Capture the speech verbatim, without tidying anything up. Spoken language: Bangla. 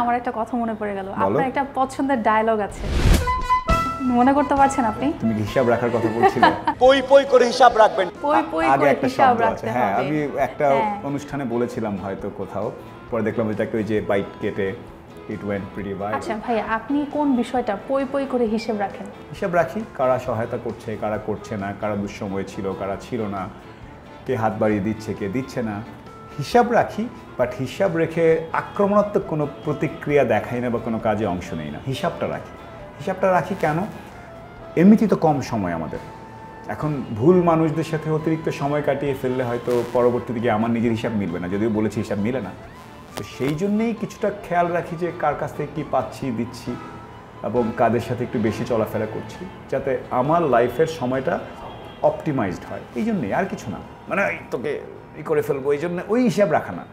আমার একটা কথা মনে পড়ে গেল, আপনার একটা পছন্দের ডায়লগ আছে, মনে করতে পারছেন আপনি? তুমি কি হিসাব রাখার কথা বলছিলে? পই পই করে হিসাব রাখবেন। পই পই আগে করে একটা হিসাব শব্দ রাখতে আছে, হবে। হ্যাঁ আমি একটা হ্যাঁ। অনুষ্ঠানে বলেছিলাম হয়তো কোথাও, পরে দেখলাম ওইটাকে ওই যে বাইট কেটে ইট ওয়েন্ট প্রিটি ভাইরাল। আচ্ছা ভাইয়া, আপনি কোন বিষয়টা পই পই করে হিসাব রাখেন? হিসাব রাখি, কারা সহায়তা করছে, কারা করছে না, কারা দুঃসময় ছিল, কারা ছিল না, কে হাত বাড়িয়ে দিচ্ছে, কে দিচ্ছে না, হিসাব রাখি। বাট হিসাব রেখে আক্রমণাত্মক কোনো প্রতিক্রিয়া দেখাই না বা কোনো কাজে অংশ নেই না, হিসাবটা রাখি। হিসাবটা রাখি কেন? এমনিতেই তো কম সময় আমাদের, এখন ভুল মানুষদের সাথে অতিরিক্ত সময় কাটিয়ে ফেললে হয়তো পরবর্তী দিকে আমার নিজের হিসাব মিলবে না, যদিও বলেছি হিসাব মিলে না। তো সেই জন্যেই কিছুটা খেয়াল রাখি যে কার কাছ থেকে কী পাচ্ছি, দিচ্ছি, এবং কাদের সাথে একটু বেশি চলাফেরা করছি, যাতে আমার লাইফের সময়টা অপটিমাইজড হয়। এই জন্যেই, আর কিছু না, মানে তোকে ই করে ফেলবো এই জন্য ওই হিসাব রাখা না।